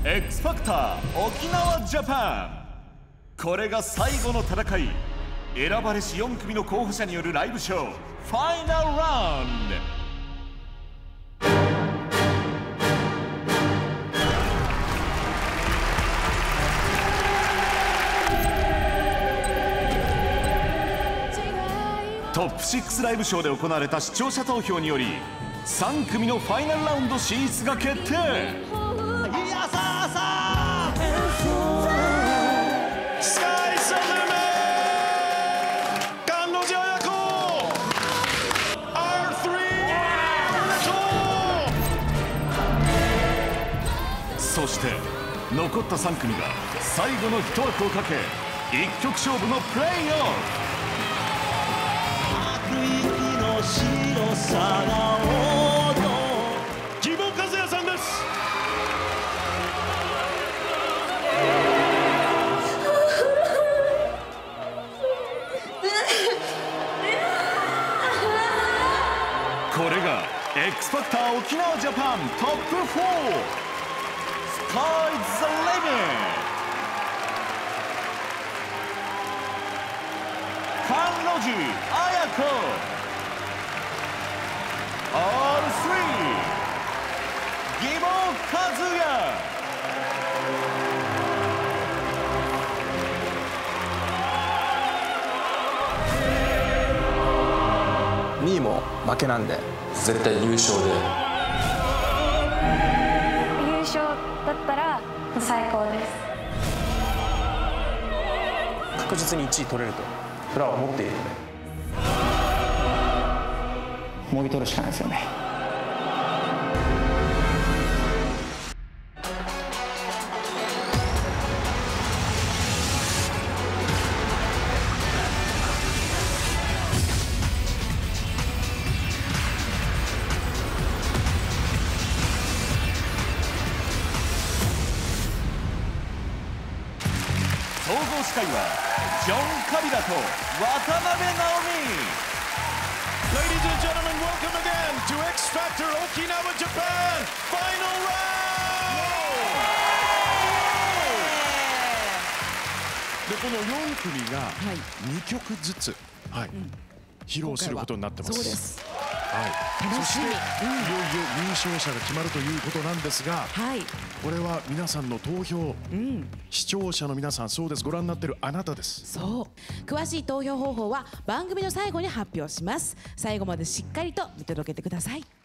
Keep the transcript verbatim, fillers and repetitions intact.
X ファクター沖縄ジャパン。これが最後の戦い。選ばれしよん組の候補者によるライブショー、ファイナルラウンド。トップシックスライブショーで行われた視聴者投票によりさん組のファイナルラウンド進出が決定。いやさあさあスカイスルメ甘露寺綾子 アールスリー そして残ったさん組が最後の一枠をかけ一曲勝負のプレイオフ。白さが希望和也さんです。これが X ファクター沖縄ジャパントップフォー、スカイザリミット、甘露寺綾子、アールスリー 義母和也。 にいも負けなんで絶対優勝で。 優勝だったら最高です。 確実にいちい取れるとフラは思っているのでもぎ取るしかないですよね。 総合司会はジョン・カビラと渡辺直美。Ladies and gentlemen, welcome again to X Factor Okinawa Japan Final Round。でこのよん組がにきょくずつ、はい、披露することになってます。そうです。はい、楽しみ。いよいよ優勝者が決まるということなんですが、はい、これは皆さんの投票、うん、視聴者の皆さん、そうです、ご覧になっているあなたです。 そう、詳しい投票方法は番組の最後に発表します。最後までしっかりと見届けてください。